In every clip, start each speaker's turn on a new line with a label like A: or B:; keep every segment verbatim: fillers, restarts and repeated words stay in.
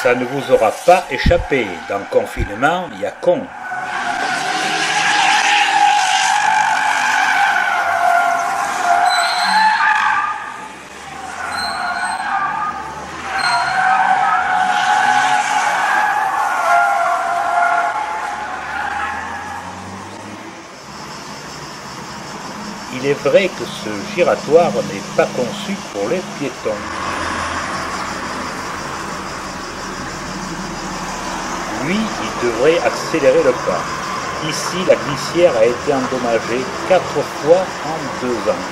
A: Ça ne vous aura pas échappé, dans le confinement, il y a con. Il est vrai que ce giratoire n'est pas conçu pour les piétons. Lui, il devrait accélérer le pas. Ici, la glissière a été endommagée quatre fois en deux ans.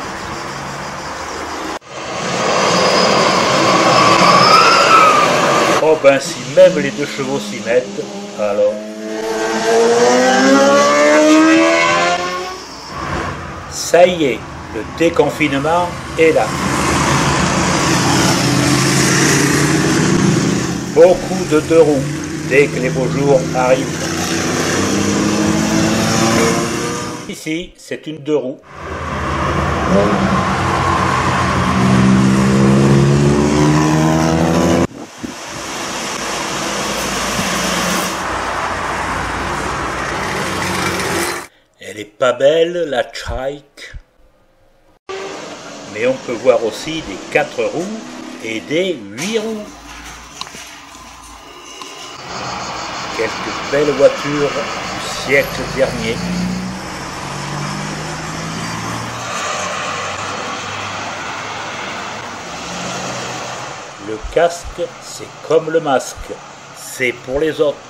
A: Oh ben si même les deux chevaux s'y mettent, alors... Ça y est, le déconfinement est là. Beaucoup de deux roues dès que les beaux jours arrivent. Ici, c'est une deux roues. Elle est pas belle, la Trike. Mais on peut voir aussi des quatre roues et des huit roues. Quelques belles voitures du siècle dernier. Le casque, c'est comme le masque, c'est pour les autres.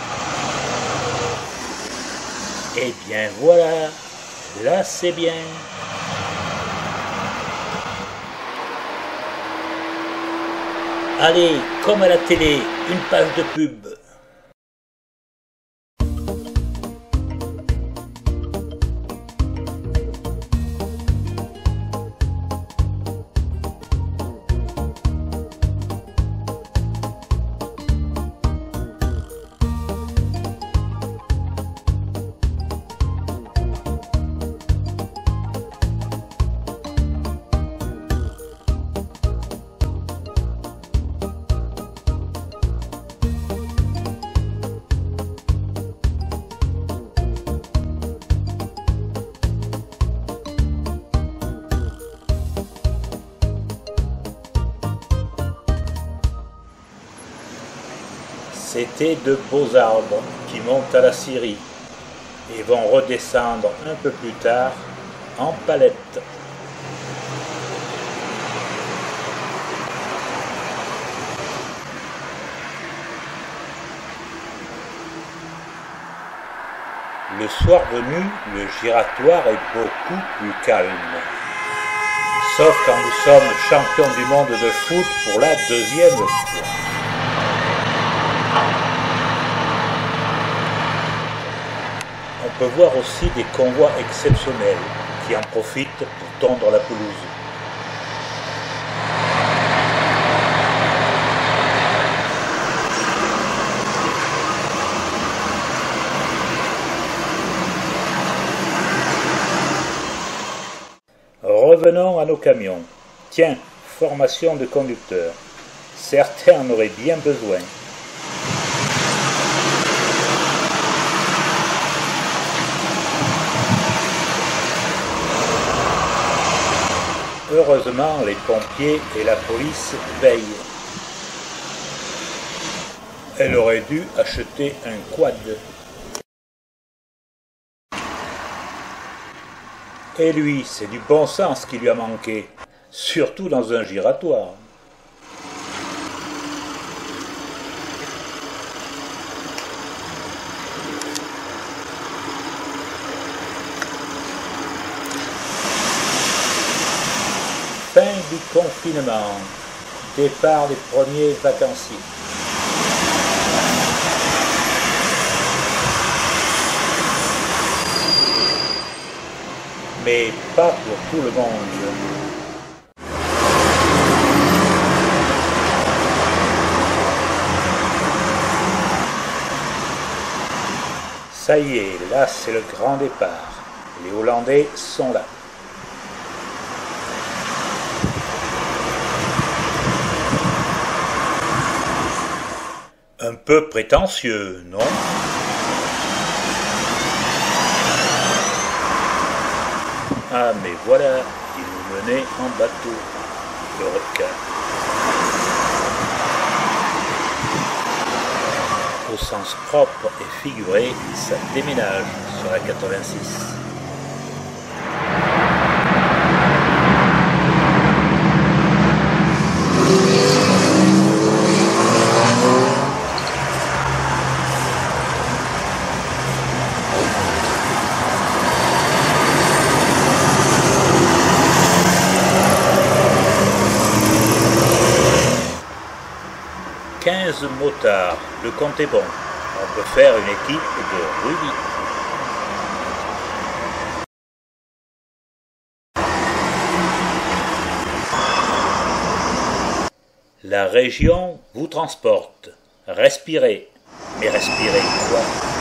A: Eh bien voilà, là c'est bien. Allez, comme à la télé, une page de pub. C'étaient de beaux arbres qui montent à la scierie et vont redescendre un peu plus tard en palette. Le soir venu, le giratoire est beaucoup plus calme. Sauf quand nous sommes champions du monde de foot pour la deuxième fois. On peut voir aussi des convois exceptionnels qui en profitent pour tondre la pelouse. Revenons à nos camions. Tiens, formation de conducteurs. Certains en auraient bien besoin. Heureusement, les pompiers et la police veillent. Elle aurait dû acheter un quad. Et lui, c'est du bon sens qui lui a manqué, surtout dans un giratoire. Fin du confinement, départ des premiers vacanciers. Mais pas pour tout le monde. Ça y est, là c'est le grand départ. Les Hollandais sont là. peu prétentieux, non? Ah, mais voilà, il nous menait en bateau, le requin. Au sens propre et figuré, ça déménage sur la quatre-vingt-six. quinze motards, le compte est bon. On peut faire une équipe de rugby. La région vous transporte. Respirez. Mais respirez quoi?